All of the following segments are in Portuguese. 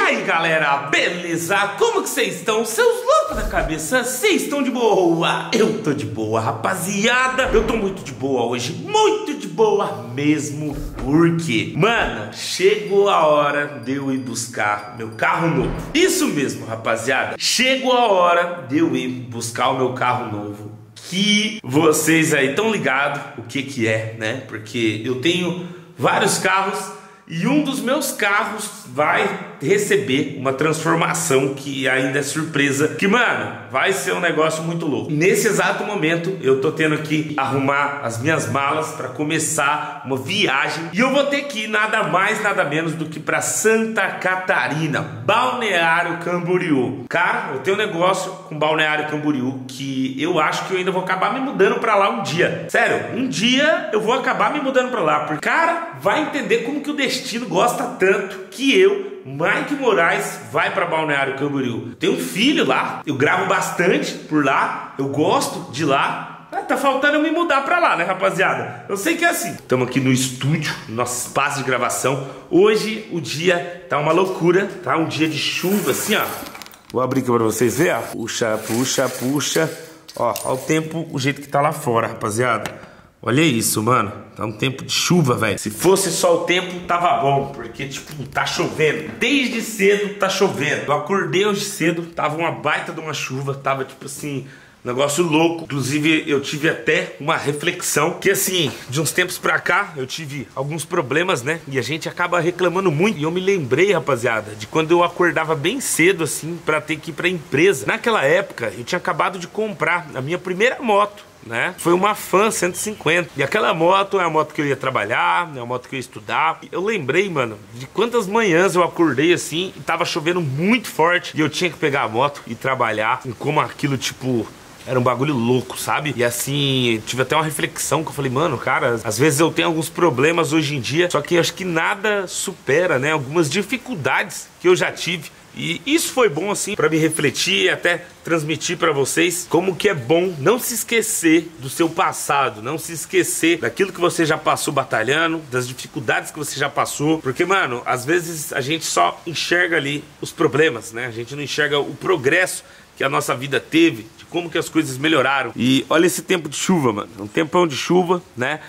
aí galera, beleza? Como que vocês estão? Seus loucos da cabeça, vocês estão de boa? Eu tô de boa, rapaziada. Eu tô muito de boa hoje, muito de boa mesmo. Porque, mano, chegou a hora de eu ir buscar meu carro novo. Isso mesmo, rapaziada. Chegou a hora de eu ir buscar o meu carro novo. Que vocês aí estão ligados o que é, né? Porque eu tenho vários carros e um dos meus carros vai receber uma transformação que ainda é surpresa. Que, mano, vai ser um negócio muito louco. Nesse exato momento, eu tô tendo que arrumar as minhas malas para começar uma viagem. E eu vou ter que ir nada mais, nada menos do que para Santa Catarina, Balneário Camboriú. Cara, eu tenho um negócio com Balneário Camboriú que eu acho que eu ainda vou acabar me mudando para lá um dia. Sério, um dia eu vou acabar me mudando para lá. Porque, cara, vai entender como que o destino gosta tanto que eu, Mike Moraes, vai para Balneário Camboriú. Tenho um filho lá, eu gravo bastante por lá, eu gosto de lá. Tá faltando eu me mudar pra lá, né, rapaziada? Eu sei que é assim. Estamos aqui no estúdio, no nosso espaço de gravação. Hoje o dia tá uma loucura, tá? Um dia de chuva, assim, ó. Vou abrir aqui pra vocês verem, ó. Puxa, puxa, puxa. Ó o tempo, o jeito que tá lá fora, rapaziada. Olha isso, mano. Tá um tempo de chuva, velho. Se fosse só o tempo, tava bom. Porque, tipo, tá chovendo. Desde cedo tá chovendo. Eu acordei hoje cedo, tava uma baita de uma chuva. Tava, tipo assim, negócio louco. Inclusive, eu tive até uma reflexão. Que, assim, de uns tempos pra cá, eu tive alguns problemas, né? E a gente acaba reclamando muito. E eu me lembrei, rapaziada, de quando eu acordava bem cedo, assim, pra ter que ir pra empresa. Naquela época, eu tinha acabado de comprar a minha primeira moto, né? Foi uma Fan 150. E aquela moto é a moto que eu ia trabalhar, é a moto que eu ia estudar. Eu lembrei, mano, de quantas manhãs eu acordei assim e tava chovendo muito forte e eu tinha que pegar a moto e trabalhar. E como aquilo, tipo, era um bagulho louco, sabe? E assim, tive até uma reflexão que eu falei, mano, cara, às vezes eu tenho alguns problemas hoje em dia, só que eu acho que nada supera, né, algumas dificuldades que eu já tive. E isso foi bom, assim, pra me refletir e até transmitir pra vocês como que é bom não se esquecer do seu passado, não se esquecer daquilo que você já passou batalhando, das dificuldades que você já passou. Porque, mano, às vezes a gente só enxerga ali os problemas, né? A gente não enxerga o progresso que a nossa vida teve, de como que as coisas melhoraram. E olha esse tempo de chuva, mano, um tempão de chuva, né?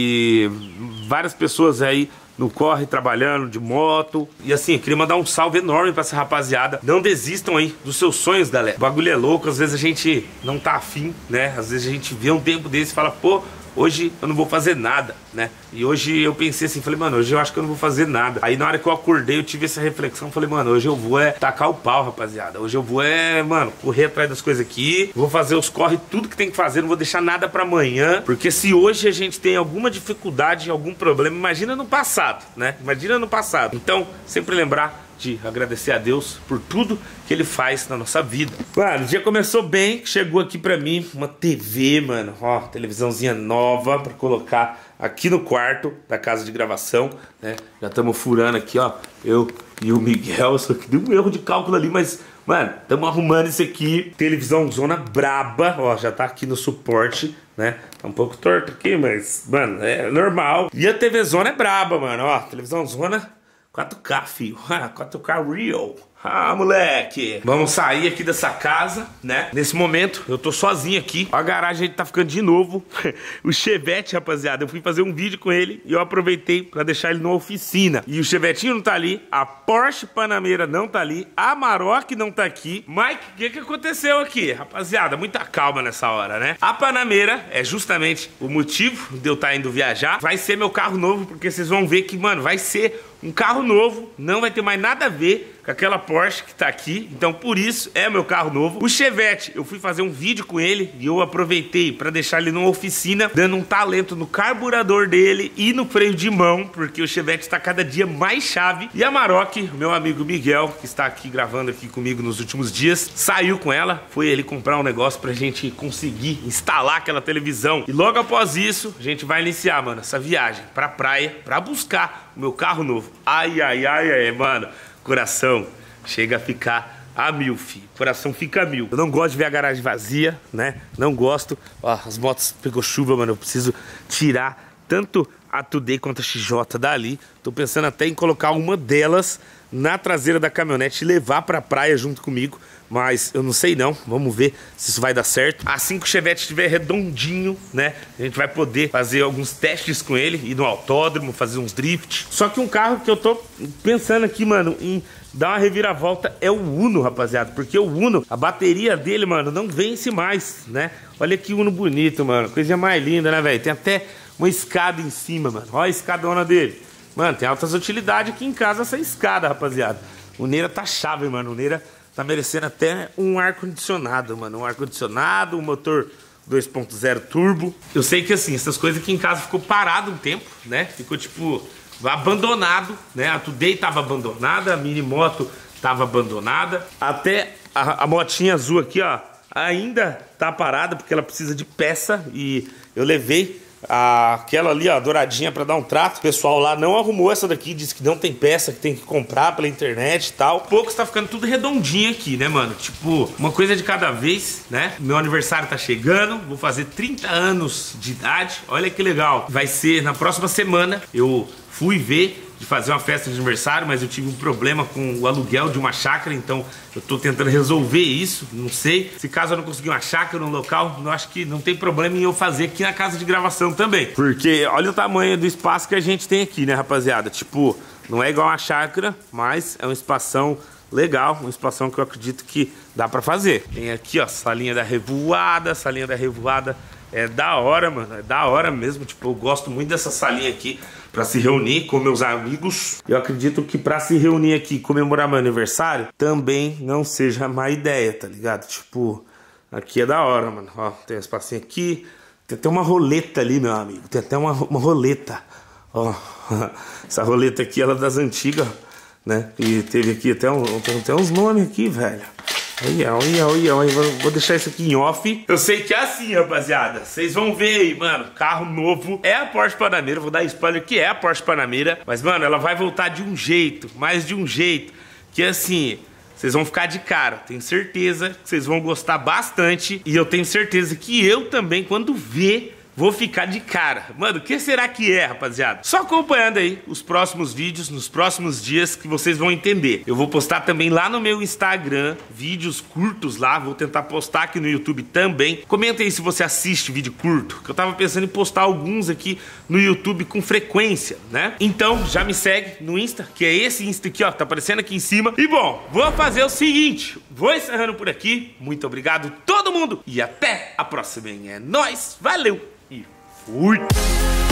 E várias pessoas aí no corre, trabalhando de moto. E assim, eu queria mandar um salve enorme pra essa rapaziada. Não desistam aí dos seus sonhos, galera. O bagulho é louco, às vezes a gente não tá afim, né? Às vezes a gente vê um tempo desse e fala, pô, hoje eu não vou fazer nada, né? E hoje eu pensei assim, falei, mano, hoje eu acho que eu não vou fazer nada. Aí na hora que eu acordei, eu tive essa reflexão, falei, mano, hoje eu vou tacar o pau, rapaziada. Hoje eu vou mano, correr atrás das coisas aqui. Vou fazer os corre, tudo que tem que fazer, não vou deixar nada pra amanhã. Porque se hoje a gente tem alguma dificuldade, algum problema, imagina no passado, né? Imagina no passado. Então, sempre lembrar de agradecer a Deus por tudo que Ele faz na nossa vida. Mano, o dia começou bem, chegou aqui pra mim uma TV, mano, ó, televisãozinha nova pra colocar aqui no quarto da casa de gravação, né? Já estamos furando aqui, ó, eu e o Miguel, só que deu um erro de cálculo ali, mas, mano, estamos arrumando isso aqui. Televisão zona braba, ó, já tá aqui no suporte, né? Tá um pouco torto aqui, mas, mano, é normal. E a TV zona é braba, mano, ó, televisão zona 4K, filho. 4K real. Ah, moleque. Vamos sair aqui dessa casa, né? Nesse momento, eu tô sozinho aqui. A garagem tá ficando de novo. O Chevette, rapaziada, eu fui fazer um vídeo com ele e eu aproveitei pra deixar ele na oficina. E o Chevetinho não tá ali, a Porsche Panamera não tá ali, a Amarok não tá aqui. Mike, o que aconteceu aqui? Rapaziada, muita calma nessa hora, né? A Panamera é justamente o motivo de eu estar indo viajar. Vai ser meu carro novo, porque vocês vão ver que, mano, vai ser um carro novo, não vai ter mais nada a ver com aquela Porsche que tá aqui. Então por isso é meu carro novo. O Chevette, eu fui fazer um vídeo com ele e eu aproveitei para deixar ele numa oficina, dando um talento no carburador dele e no freio de mão, porque o Chevette está cada dia mais chave. E a Amarok, meu amigo Miguel, que está aqui gravando aqui comigo nos últimos dias, saiu com ela, foi ele comprar um negócio pra gente conseguir instalar aquela televisão. E logo após isso, a gente vai iniciar, mano, essa viagem pra praia, pra buscar o meu carro novo. Ai, ai, ai, ai, mano, coração chega a ficar a mil, filho. Coração fica a mil. Eu não gosto de ver a garagem vazia, né? Não gosto. Ó, as motos pegou chuva, mano. Eu preciso tirar tanto a Today quanto a XJ dali. Tô pensando até em colocar uma delas na traseira da caminhonete e levar pra praia junto comigo. Mas eu não sei não, vamos ver se isso vai dar certo. Assim que o Chevette estiver redondinho, né, a gente vai poder fazer alguns testes com ele, ir no autódromo, fazer uns drift. Só que um carro que eu tô pensando aqui, mano, em dar uma reviravolta é o Uno, rapaziada. Porque o Uno, a bateria dele, mano, não vence mais, né? Olha que Uno bonito, mano, coisa mais linda, né, velho? Tem até uma escada em cima, mano. Olha a escadona dele. Mano, tem altas utilidades aqui em casa essa escada, rapaziada. O Neira tá chave, mano, o Neira tá merecendo até um ar-condicionado, mano. Um ar-condicionado, um motor 2.0 turbo. Eu sei que, assim, essas coisas aqui em casa ficou parado um tempo, né? Ficou, tipo, abandonado, né? A Today tava abandonada, a Mini Moto tava abandonada. Até a motinha azul aqui, ó, ainda tá parada porque ela precisa de peça. E eu levei aquela ali, ó, douradinha pra dar um trato. O pessoal lá não arrumou essa daqui, disse que não tem peça, que tem que comprar pela internet e tal. Pouco está ficando tudo redondinho aqui, né, mano? Tipo, uma coisa de cada vez, né? Meu aniversário tá chegando, vou fazer 30 anos de idade. Olha que legal. Vai ser na próxima semana. Eu fui ver de fazer uma festa de aniversário, mas eu tive um problema com o aluguel de uma chácara, então eu tô tentando resolver isso, não sei. Se caso eu não conseguir uma chácara no local, eu acho que não tem problema em eu fazer aqui na casa de gravação também. Porque olha o tamanho do espaço que a gente tem aqui, né, rapaziada? Tipo, não é igual uma chácara, mas é um espação legal, um espação que eu acredito que dá pra fazer. Tem aqui, ó, salinha da revoada, salinha da revoada. É da hora, mano, é da hora mesmo. Tipo, eu gosto muito dessa salinha aqui pra se reunir com meus amigos. Eu acredito que pra se reunir aqui e comemorar meu aniversário também não seja má ideia, tá ligado? Tipo, aqui é da hora, mano. Ó, tem um espacinho aqui. Tem até uma roleta ali, meu amigo. Tem até uma roleta. Ó, essa roleta aqui, ela é das antigas, né? E teve aqui até uns nomes aqui, velho. Olha, vou deixar isso aqui em off. Eu sei que é assim, rapaziada. Vocês vão ver aí, mano, carro novo. É a Porsche Panamera, vou dar spoiler que é a Porsche Panamera. Mas, mano, ela vai voltar de um jeito, mais de um jeito, que assim, vocês vão ficar de cara. Tenho certeza que vocês vão gostar bastante. E eu tenho certeza que eu também, quando ver, vou ficar de cara. Mano, o que será que é, rapaziada? Só acompanhando aí os próximos vídeos, nos próximos dias, que vocês vão entender. Eu vou postar também lá no meu Instagram, vídeos curtos lá. Vou tentar postar aqui no YouTube também. Comenta aí se você assiste vídeo curto, que eu tava pensando em postar alguns aqui no YouTube com frequência, né? Então, já me segue no Insta, que é esse Insta aqui, ó, tá aparecendo aqui em cima. E bom, vou fazer o seguinte, vou encerrando por aqui. Muito obrigado todo mundo e até a próxima, hein? É nóis, valeu! E fui!